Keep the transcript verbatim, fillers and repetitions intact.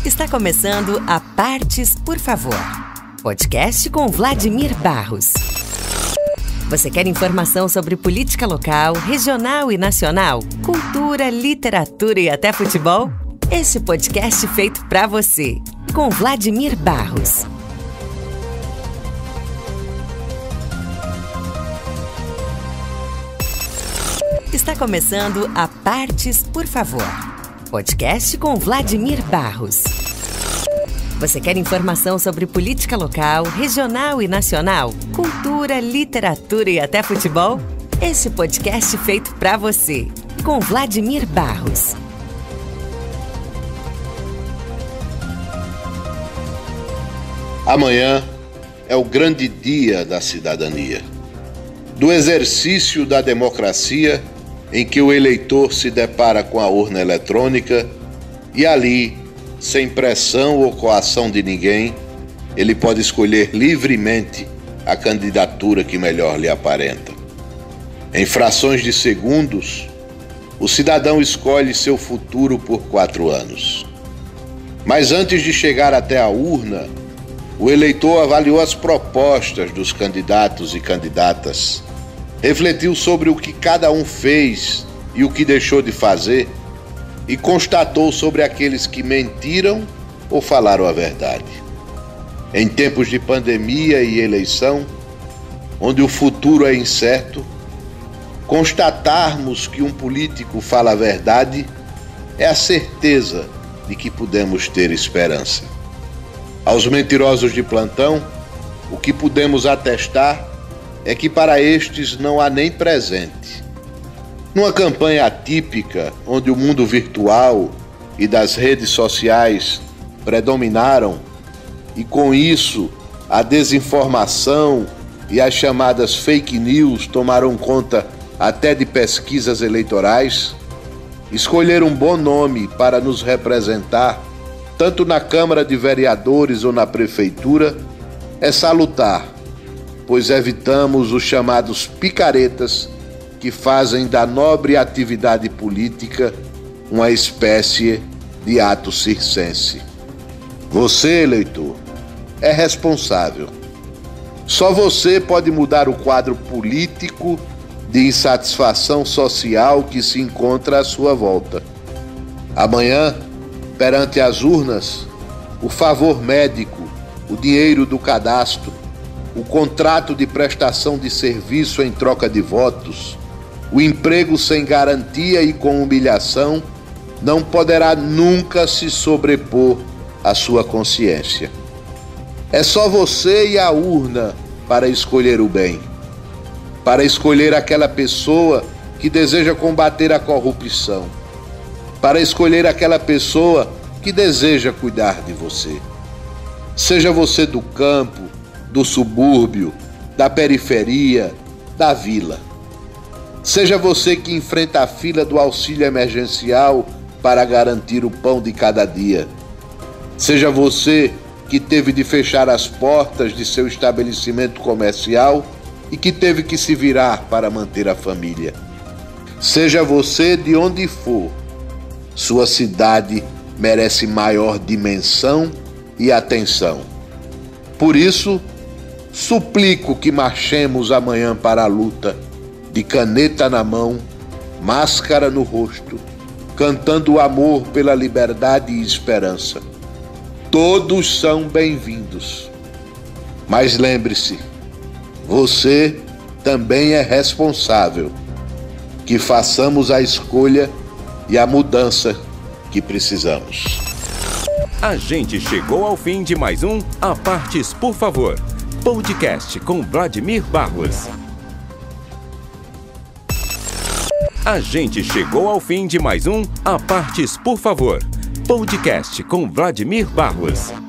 Está começando a Partes, por favor. Podcast com Vladimir Barros. Você quer informação sobre política local, regional e nacional? Cultura, literatura e até futebol? Esse podcast feito para você, com Vladimir Barros. Está começando a Partes, por favor. Podcast com Vladimir Barros. Você quer informação sobre política local, regional e nacional? Cultura, literatura e até futebol? Esse podcast feito para você, com Vladimir Barros. Amanhã é o grande dia da cidadania, do exercício da democracia, em que o eleitor se depara com a urna eletrônica e ali, sem pressão ou coação de ninguém, ele pode escolher livremente a candidatura que melhor lhe aparenta. Em frações de segundos, o cidadão escolhe seu futuro por quatro anos. Mas antes de chegar até a urna, o eleitor avaliou as propostas dos candidatos e candidatas, refletiu sobre o que cada um fez e o que deixou de fazer e constatou sobre aqueles que mentiram ou falaram a verdade. Em tempos de pandemia e eleição, onde o futuro é incerto, constatarmos que um político fala a verdade é a certeza de que podemos ter esperança. Aos mentirosos de plantão, o que podemos atestar é que para estes não há nem presente. Numa campanha atípica, onde o mundo virtual e das redes sociais predominaram, e com isso a desinformação e as chamadas fake news tomaram conta até de pesquisas eleitorais, escolher um bom nome para nos representar, tanto na Câmara de Vereadores ou na Prefeitura, é salutar, pois evitamos os chamados picaretas que fazem da nobre atividade política uma espécie de ato circense. Você, eleitor, é responsável. Só você pode mudar o quadro político de insatisfação social que se encontra à sua volta. Amanhã, perante as urnas, o favor médico, o dinheiro do cadastro, o contrato de prestação de serviço em troca de votos, o emprego sem garantia e com humilhação não poderá nunca se sobrepor à sua consciência. É só você e a urna para escolher o bem, para escolher aquela pessoa que deseja combater a corrupção, para escolher aquela pessoa que deseja cuidar de você. Seja você do campo, do subúrbio, da periferia, da vila. Seja você que enfrenta a fila do auxílio emergencial para garantir o pão de cada dia. Seja você que teve de fechar as portas de seu estabelecimento comercial e que teve que se virar para manter a família. Seja você de onde for, sua cidade merece maior dimensão e atenção. Por isso, suplico que marchemos amanhã para a luta, de caneta na mão, máscara no rosto, cantando o amor pela liberdade e esperança. Todos são bem-vindos. Mas lembre-se, você também é responsável. Que façamos a escolha e a mudança que precisamos. A gente chegou ao fim de mais um A Partes, por favor. Podcast com Vladimir Barros. A gente chegou ao fim de mais um A Partes, por favor. Podcast com Vladimir Barros.